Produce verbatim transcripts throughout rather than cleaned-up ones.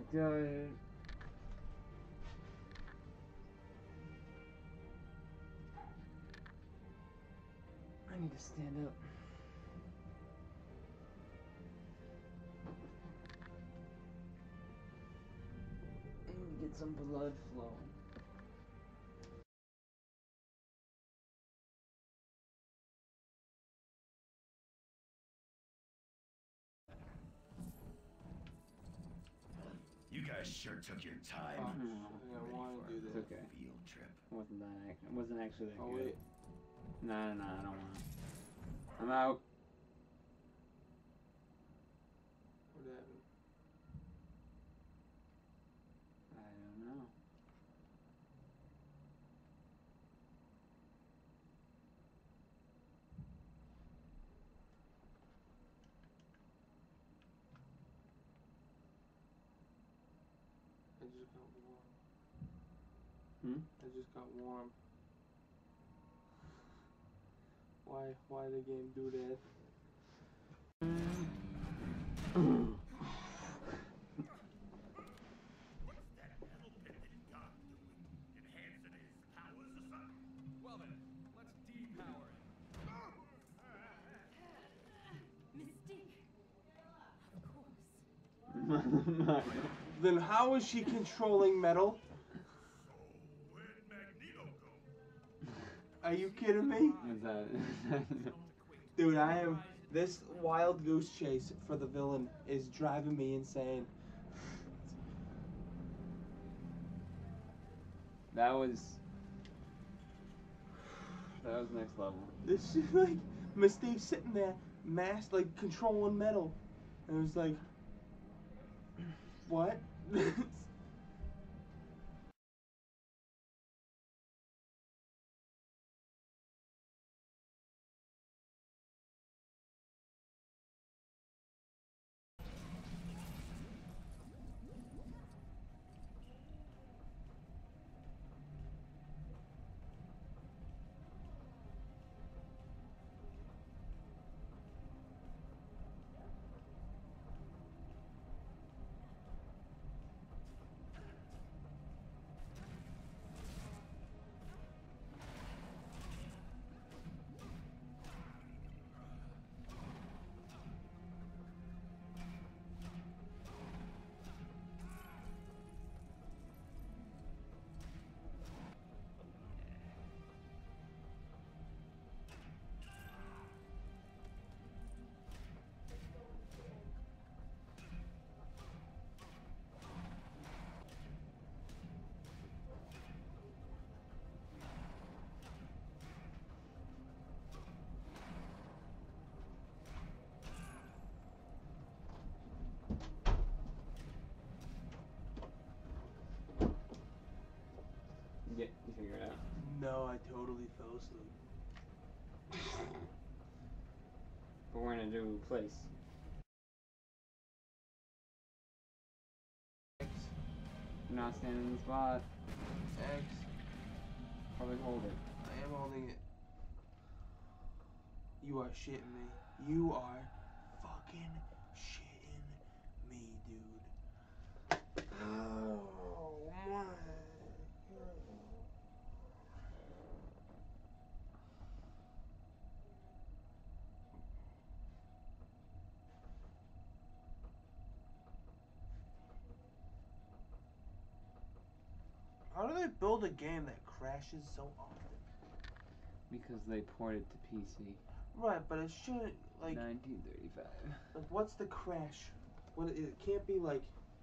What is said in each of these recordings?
god. I need to stand up. I need to get some blood flowing. You guys sure took your time. Oh, No, I want to do it's this. okay. Field trip. Wasn't that? Ac it wasn't actually that Oh good. wait. No, no, no, I don't want to. I'm out. What happened? I don't know. I just got warm. Hmm? I just got warm. Why? Why the game do that? What's that metal-picketed dog doing? Enhancing his powers or something? Well then, let's depower it. Mystique. Of course. Then how is she controlling metal? So, where'd Magneto go? Are you kidding me? Is that? Dude, I am. This wild goose chase for the villain is driving me insane. That was. That was next level. This is like Mystique sitting there, masked, like controlling metal. And it was like, what? Yeah, you figure it out. No, I totally fell asleep. But we're in a new place. X, You're not standing in the spot. X, Probably hold it. I am holding it. You are shitting me. You are fucking shitting me, dude. Oh my God. How do they build a game that crashes so often? Because they ported to P C. Right, but it shouldn't, like, nineteen thirty-five. like what's the crash? What, it can't be like.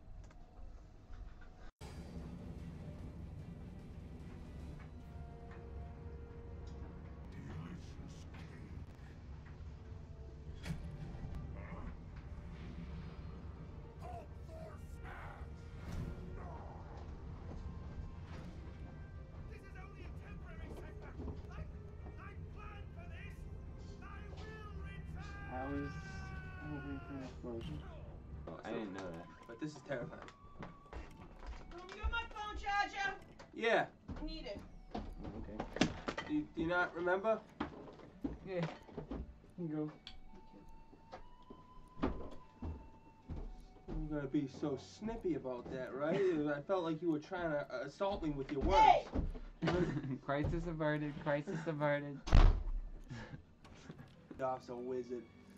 This is only a temporary setback. I, I planned for this. I will return. I was hoping for an explosion. Oh, I didn't know that. But this is terrifying. You got my phone charger? Yeah. I need it. Okay. Do you, do you not remember? Yeah. You go. I'm gonna be so snippy about that, right? I felt like you were trying to uh, assault me with your words. Hey! Crisis averted. Crisis averted. Doff's a wizard.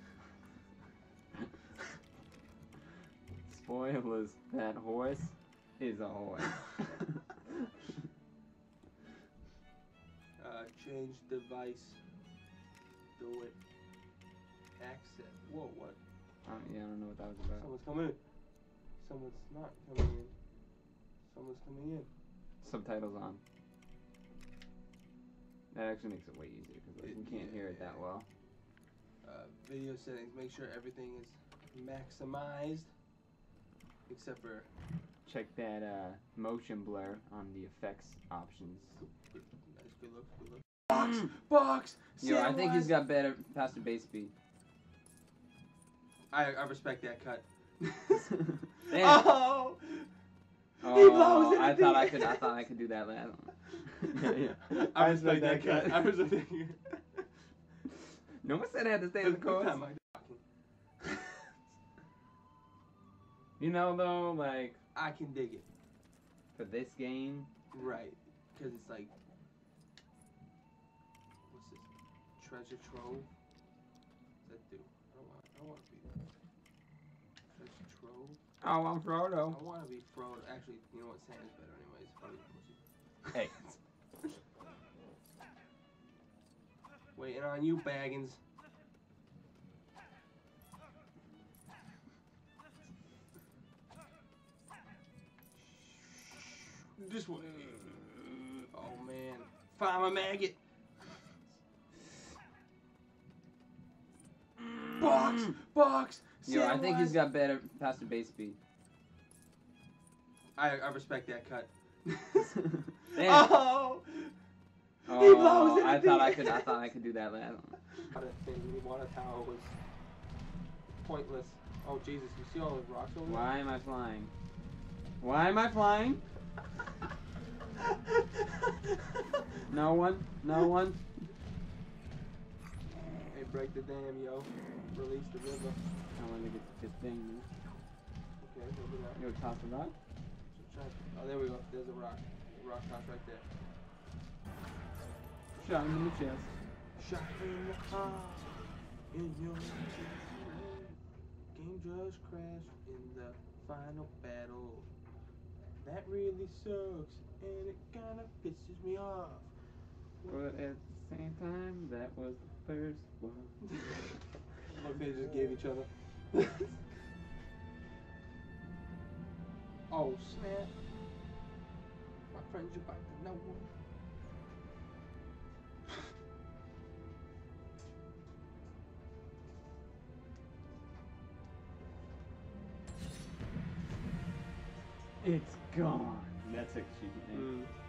Spoilers. That horse is a horse. uh, change device. Do it. Access. Whoa, what? Um, yeah, I don't know what that was about. Someone's coming in. Someone's not coming in. Someone's coming in. Subtitles on. That actually makes it way easier because like, It- we can't yeah, hear it that yeah. well. Uh, video settings. Make sure everything is maximized. Except for Check that uh, motion blur on the effects options. good, nice, good look, good look. Box, box. Yo, I think he's Samwise. got better faster base speed. I I respect that cut. Damn. Oh. He Oh, blows it. I thought I could. I thought I could do that last. yeah, yeah. I respect that cut. I respect that cut. No one said I had to stay in the What course. time am I talking? You know though, like I can dig it. for this game, Right. Because it's like. What's this? Treasure trove? What's that do? I don't want, I don't want to be that. Treasure trove? oh, I'm Frodo. I want to be Frodo. Actually, you know what? Santa's better anyways. Probably pussy. Hey. Waiting on you, Baggins. This one. Oh man. Farmer Maggot. Box! Box! Yo, I think he's Samwise. got better faster base speed. I, I respect that cut. Damn. Oh! Oh, He blows it. I thought I could. I thought I could do that last. Water thing, the water tower was pointless. Oh Jesus, you see all those rocks over there? Why am I flying? Why am I flying? No one. No one. Hey, break the dam, yo. Release the river. I want to get this thing. Man. Okay, we'll do that. Yo, toss a rock. So try- Oh, there we go. There's a rock. A rock toss right there. Shot him in the chest. Shot in the heart, in your chest. Game just crashed in the final battle. That really sucks, and it kinda pisses me off. But at the same time, that was the first one. Look, they just gave each other. Oh snap! My friends are about to know. It's gone. That's a cheap name. Mm.